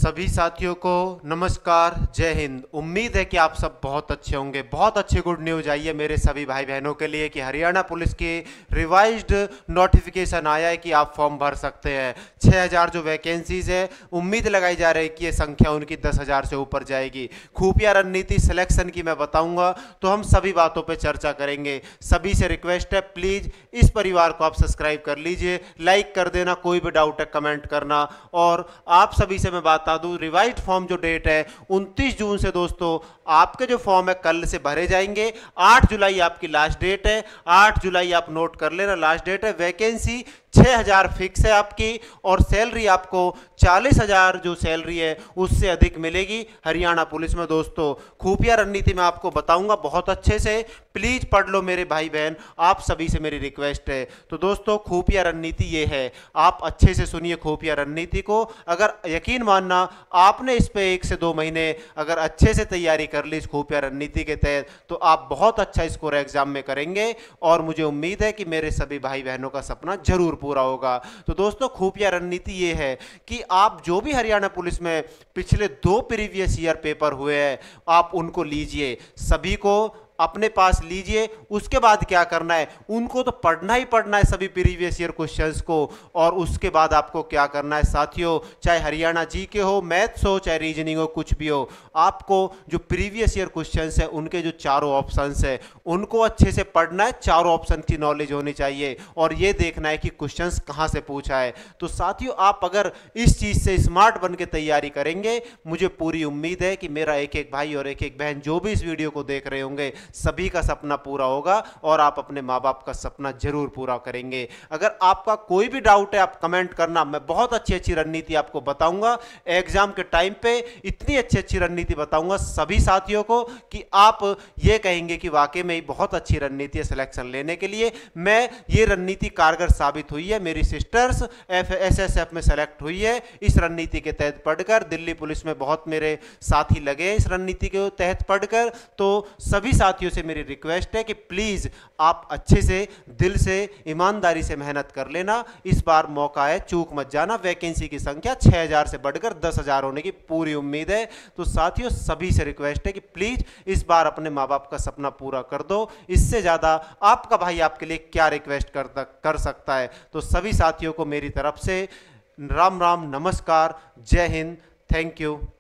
सभी साथियों को नमस्कार, जय हिंद। उम्मीद है कि आप सब बहुत अच्छे होंगे। बहुत अच्छी गुड न्यूज़ आई है मेरे सभी भाई बहनों के लिए कि हरियाणा पुलिस की रिवाइज्ड नोटिफिकेशन आया है कि आप फॉर्म भर सकते हैं। 6000 जो वैकेंसीज है, उम्मीद लगाई जा रही है कि ये संख्या उनकी 10,000 से ऊपर जाएगी। खुफिया रणनीति सिलेक्शन की मैं बताऊंगा, तो हम सभी बातों पर चर्चा करेंगे। सभी से रिक्वेस्ट है, प्लीज़ इस परिवार को आप सब्सक्राइब कर लीजिए, लाइक कर देना, कोई भी डाउट है कमेंट करना। और आप सभी से मैं बता दूं, रिवाइज्ड फॉर्म जो डेट है 29 जून से दोस्तों आपके जो फॉर्म है कल से भरे जाएंगे। 8 जुलाई आपकी लास्ट डेट है। 8 जुलाई आप नोट कर लेना, लास्ट डेट है। वैकेंसी 6000 फिक्स है आपकी, और सैलरी आपको 40,000 जो सैलरी है उससे अधिक मिलेगी हरियाणा पुलिस में। दोस्तों खुफिया रणनीति में आपको बताऊंगा बहुत अच्छे से, प्लीज पढ़ लो मेरे भाई बहन, आप सभी से मेरी रिक्वेस्ट है। तो दोस्तों खुफिया रणनीति ये है, आप अच्छे से सुनिए खुफिया रणनीति को। अगर यकीन मानना आपने इस पे 1 से 2 महीने अगर अच्छे से तैयारी कर ली इस खुफिया रणनीति के तहत, तो आप बहुत अच्छा स्कोर एग्जाम में करेंगे, और मुझे उम्मीद है कि मेरे सभी भाई बहनों का सपना जरूर पूरा होगा। तो दोस्तों खुफिया रणनीति ये है कि आप जो भी हरियाणा पुलिस में पिछले 2 प्रीवियस ईयर पेपर हुए हैं आप उनको लीजिए, सभी को अपने पास लीजिए। उसके बाद क्या करना है, उनको तो पढ़ना ही पढ़ना है सभी प्रीवियस ईयर क्वेश्चंस को। और उसके बाद आपको क्या करना है साथियों, चाहे हरियाणा जीके हो, मैथ्स हो, चाहे रीजनिंग हो, कुछ भी हो, आपको जो प्रीवियस ईयर क्वेश्चंस है उनके जो चारों ऑप्शंस है उनको अच्छे से पढ़ना है। चारों ऑप्शन की नॉलेज होनी चाहिए, और ये देखना है कि क्वेश्चंस कहाँ से पूछा है। तो साथियों आप अगर इस चीज़ से स्मार्ट बन के तैयारी करेंगे, मुझे पूरी उम्मीद है कि मेरा एक एक भाई और एक एक बहन जो भी इस वीडियो को देख रहे होंगे सभी का सपना पूरा होगा, और आप अपने माँ बाप का सपना जरूर पूरा करेंगे। अगर आपका कोई भी डाउट है आप कमेंट करना, मैं बहुत अच्छी अच्छी रणनीति आपको बताऊंगा एग्जाम के टाइम पे। इतनी अच्छी अच्छी रणनीति बताऊंगा सभी साथियों को कि आप ये कहेंगे कि वाकई में बहुत अच्छी रणनीति है सिलेक्शन लेने के लिए। मैं ये रणनीति कारगर साबित हुई है, मेरी सिस्टर्स SSF में सेलेक्ट हुई है इस रणनीति के तहत पढ़कर। दिल्ली पुलिस में बहुत मेरे साथी लगे इस रणनीति के तहत पढ़कर। तो सभी साथियों से मेरी रिक्वेस्ट है कि प्लीज आप अच्छे से, दिल से, ईमानदारी से मेहनत कर लेना। इस बार मौका है, चूक मत जाना। वैकेंसी की संख्या 6000 से बढ़कर 10,000 होने की पूरी उम्मीद है। तो साथियों सभी से रिक्वेस्ट है कि प्लीज इस बार अपने माँ बाप का सपना पूरा कर दो। इससे ज्यादा आपका भाई आपके लिए क्या रिक्वेस्ट कर सकता है। तो सभी साथियों को मेरी तरफ से राम राम, नमस्कार, जय हिंद, थैंक यू।